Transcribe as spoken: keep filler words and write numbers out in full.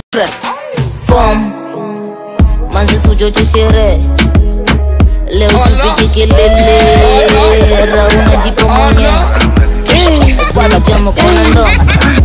Press form manzi sujo chishere leo tupige kelele rauna jipo mwenye swala jamu kuna ndo